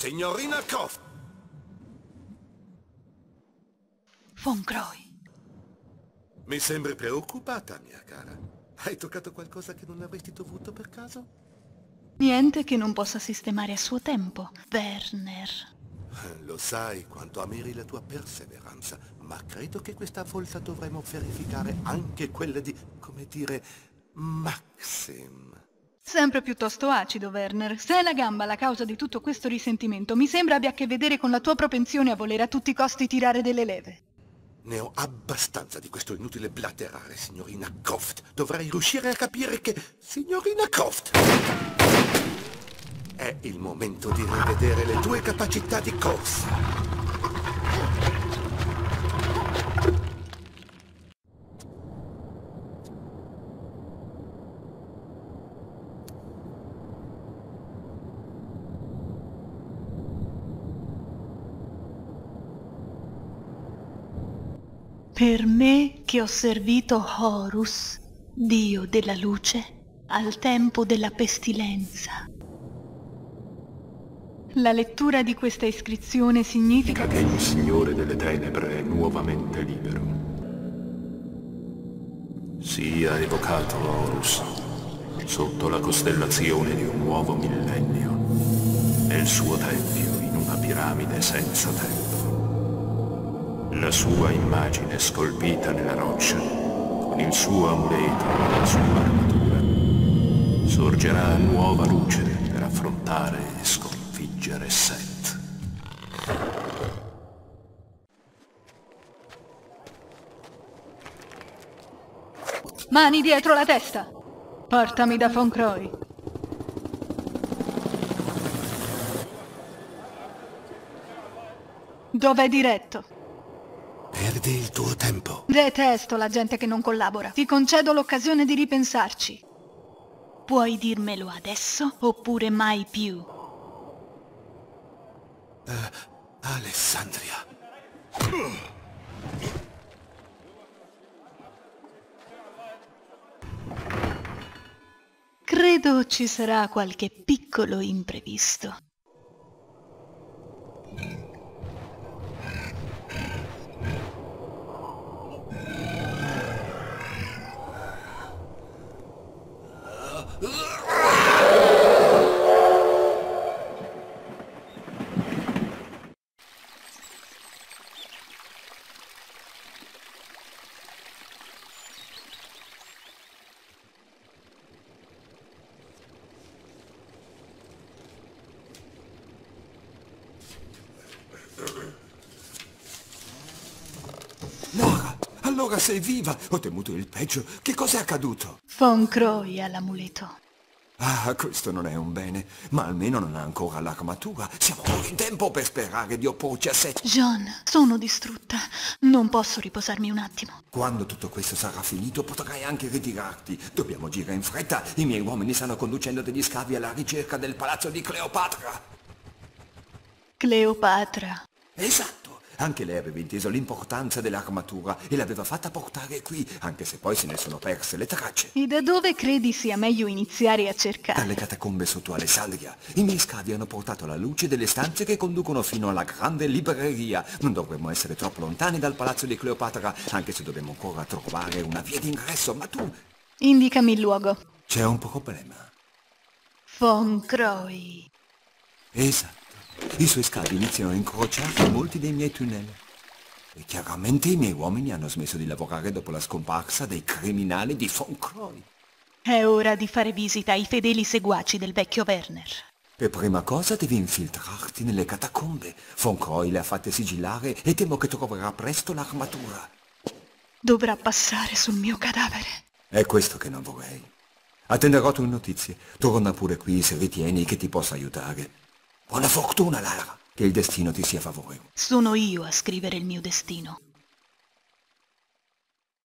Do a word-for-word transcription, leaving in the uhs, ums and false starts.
Signorina Croft! Von Croy. Mi sembri preoccupata, mia cara. Hai toccato qualcosa che non avresti dovuto per caso? Niente che non possa sistemare a suo tempo, Werner. Lo sai quanto ammiri la tua perseveranza, ma credo che questa volta dovremo verificare anche quella di, come dire, Maxim. Sempre piuttosto acido, Werner. Se è la gamba la causa di tutto questo risentimento, mi sembra abbia a che vedere con la tua propensione a volere a tutti i costi tirare delle leve. Ne ho abbastanza di questo inutile blaterare, signorina Croft. Dovrei riuscire a capire che... Signorina Croft! È il momento di rivedere le tue capacità di corsa. Per me che ho servito Horus, dio della luce, al tempo della pestilenza. La lettura di questa iscrizione significa che il Signore delle Tenebre è nuovamente libero. Sia evocato Horus sotto la costellazione di un nuovo millennio e il suo tempio in una piramide senza tempo. La sua immagine scolpita nella roccia, con il suo amuleto e la sua armatura, sorgerà nuova luce per affrontare e sconfiggere Set. Mani dietro la testa! Portami da Von Croy. Dov'è diretto? Perdi il tuo tempo. Detesto la gente che non collabora. Ti concedo l'occasione di ripensarci. Puoi dirmelo adesso oppure mai più? Uh, Alessandria. Credo ci sarà qualche piccolo imprevisto. Nora, allora sei viva! Ho temuto il peggio. Che cos'è accaduto? Von Croy all'amuleto. Ah, questo non è un bene, ma almeno non ha ancora l'armatura. Siamo ancora in tempo per sperare di opporci a Set. John, sono distrutta. Non posso riposarmi un attimo. Quando tutto questo sarà finito potrai anche ritirarti. Dobbiamo agire in fretta. I miei uomini stanno conducendo degli scavi alla ricerca del palazzo di Cleopatra. Cleopatra. Esatto. Anche lei aveva inteso l'importanza dell'armatura e l'aveva fatta portare qui, anche se poi se ne sono perse le tracce. E da dove credi sia meglio iniziare a cercare? Dalle catacombe sotto Alessandria. I miei scavi hanno portato alla luce delle stanze che conducono fino alla grande libreria. Non dovremmo essere troppo lontani dal palazzo di Cleopatra, anche se dobbiamo ancora trovare una via d'ingresso, ma tu... Indicami il luogo. C'è un problema. Von Croy. Esatto. I suoi scavi iniziano a incrociare molti dei miei tunnel. E chiaramente i miei uomini hanno smesso di lavorare dopo la scomparsa dei criminali di Von Croy. È ora di fare visita ai fedeli seguaci del vecchio Werner. Per prima cosa devi infiltrarti nelle catacombe. Von Croy le ha fatte sigillare e temo che troverà presto l'armatura. Dovrà passare sul mio cadavere. È questo che non vorrei. Attenderò tue notizie. Torna pure qui se ritieni che ti possa aiutare. Buona fortuna, Lara. Che il destino ti sia favorevole. Sono io a scrivere il mio destino.